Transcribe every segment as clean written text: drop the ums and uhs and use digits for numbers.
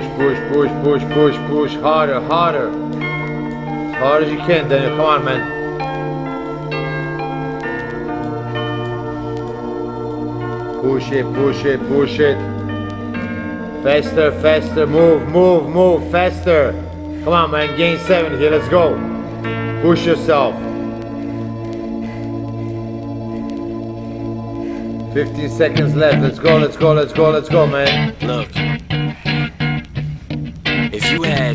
Push, push, push, push, push, push. Harder, harder. As hard as you can, Daniel. Come on, man. Push it, push it, push it. Faster, faster. Move, move, move. Faster. Come on, man. Gain 7 here. Let's go. Push yourself. 15 seconds left. Let's go, let's go, let's go, let's go, man. Look, if you had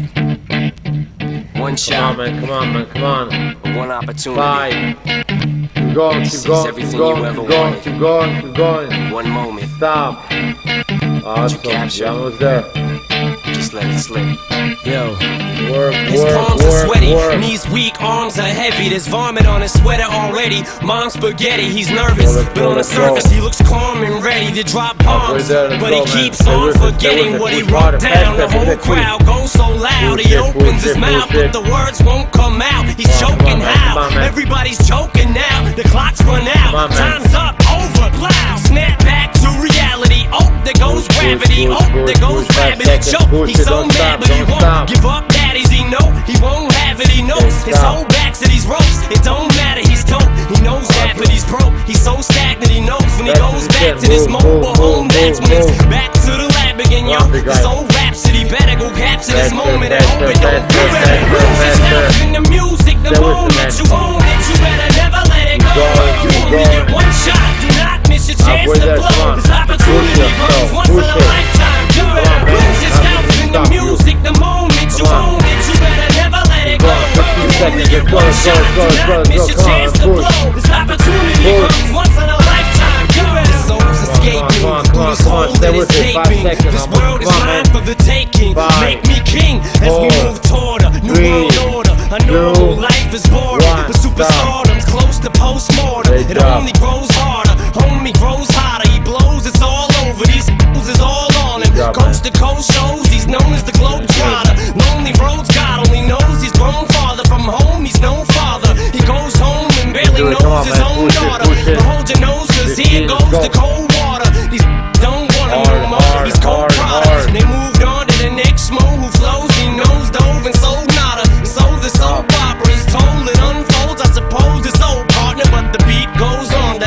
one shot, come on, man, come on, man, come on. One opportunity, 5. Keep going, keep going, keep going, keep going, keep going, keep going. One moment, Stop. Awesome. You're almost there. Just let it slip. Yo. Work, His palms are sweaty, knees weak, arms are heavy. There's vomit on his sweater already. Mom's spaghetti, he's nervous, but on the surface he looks calm and ready to drop bombs. But he keeps on forgetting what he wrote down. The whole crowd goes so loud, he opens his mouth, but the words won't come out. He's choking how? Everybody's choking now. The clock's run out, time's up, over, loud. Snap back to reality. Oh, there goes gravity. Oh, there goes rabbit. Choke. He's so mad, but he won't give up. Daddies, he know he won't have it. He knows his whole back to these ropes. It don't matter. He's dope. He knows that, but he's broke. He's so stagnant. He knows when he goes back to this mobile home. That's when it's back to the lab again, yo. This old rhapsody better go capture this moment and hope it don't. You better lose yourself in the music. The moment you own it, you better never let it go. You only get one shot. Do not miss your chance to blow. This opportunity comes once in a lifetime. You better lose yourself in the music. The moment you own it, you better never let it go. You only get one shot. Do not miss your chance to blow. This opportunity comes once in a lifetime. You better souls escaping through this hole that is gaping. This world is mine for the taking. Make me king as we move toward a new world order. A normal life is boring, but superstardom's close to postmortem. It only grows harder, homie grows hotter. He blows, it's all over. These fools is all on him. Coast to coast shows, he's known as the Globetrotter. Lonely roads, God only knows he's grown farther from home. He's no father. He goes home and barely knows his own daughter. But hold your nose, cause here goes the cold water. These don't want him no more. He's cold products. They moved on to the next mo who flows. He knows dove and sold nada. And so the soap opera is told. It unfolds. I suppose it's old partner, but the beat goes on.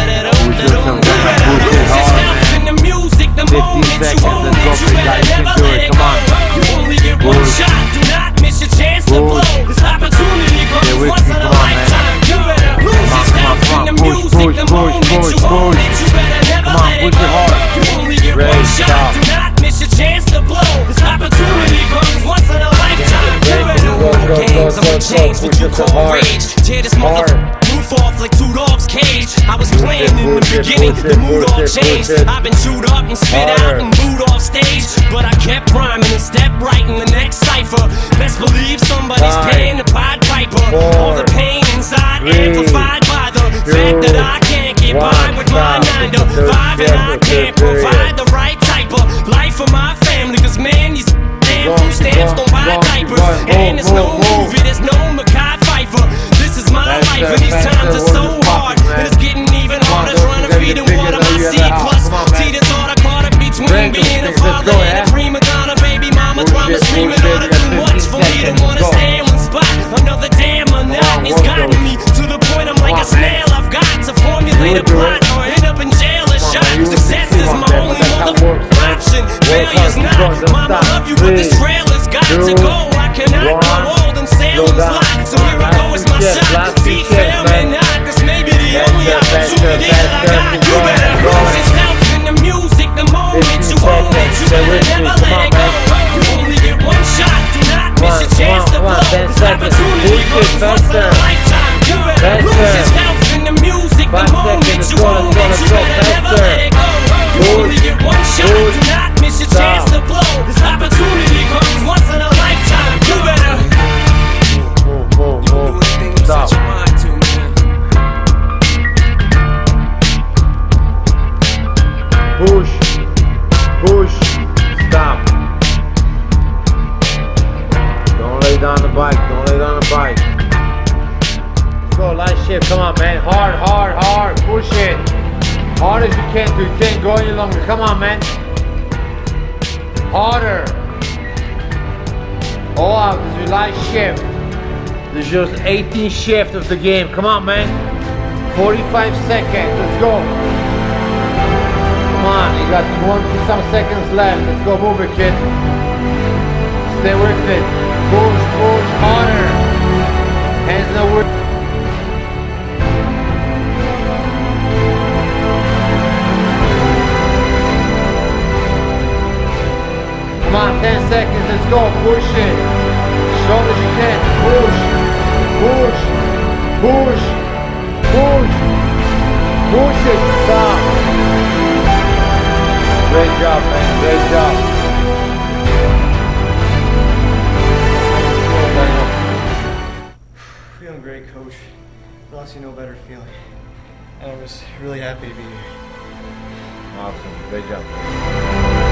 In the music, the moment you own it, you better never let it go. You only get one shot. Do not miss your chance to blow. This opportunity comes once in a lifetime. You better lose yourself in the music, the moment you own it, you better never let it go. You only get one shot. Do not miss your chance to blow. This opportunity comes once in a lifetime. You better move games. I'm gonna change what you call rage. Tear this roof off like two dogs' cage. I was playing in the beginning, the mood all changed. I've been chewed up and spit out and booed off stage, but I kept rhyming and stepped right in the next cipher. Best believe somebody's paying the Pied Piper. All the pain inside amplified by the fact that I can't get by with my 9 to 5, and I can't provide the right type of life for my family. Cause man, these damn food stamps don't buy diapers, and there's no movie, there's no Mackay Pfeiffer. This is my life, and these times are so hard, and it's getting even harder trying to feed and water my seed. Plus, see this order caught up between being a father and a prima donna. Baby mama drama screaming out of too much for me to wanna stay in one spot. Another damn monotony's gotten me to the point I'm like a snail. I've got to formulate a plot or end up in jail or shot. Success is my only motherfucking option. Failure's not. Mama love you, but this trailer's got to go. I cannot go old and Salem's lot. So here I go, it's my shot. Feet fail me not. This may be the only opportunity that I got. You better lose yourself in the music. The moment you own it, you better never let it go. You only get one shot. Do not miss your chance to blow. This opportunity comes once in a lifetime. You better lose yourself in the music. The moment you own it, you better never let it go. You only get one shot. Do not miss your chance to blow. This opportunity comes once in a lifetime. You better Stop. Push, push, stop. Don't lay down the bike, don't lay down the bike. Let's go, light shift, come on man, hard, hard, hard, push it. Hard as you can, you can't go any longer, come on man. Harder. All out, this is your last shift. This is your 18th shift of the game. Come on, man. 45 seconds, let's go. Come on, you got 20 some seconds left. Let's go, move it, kid. Stay with it. Push, push, harder. Hands nowhere. Come on, 10 seconds, let's go, push it. Show that you can. Push, push, push, push, push it, stop. Great job, man, great job. Feeling great, coach. Honestly, no better feeling. And I was really happy to be here. Awesome, great job.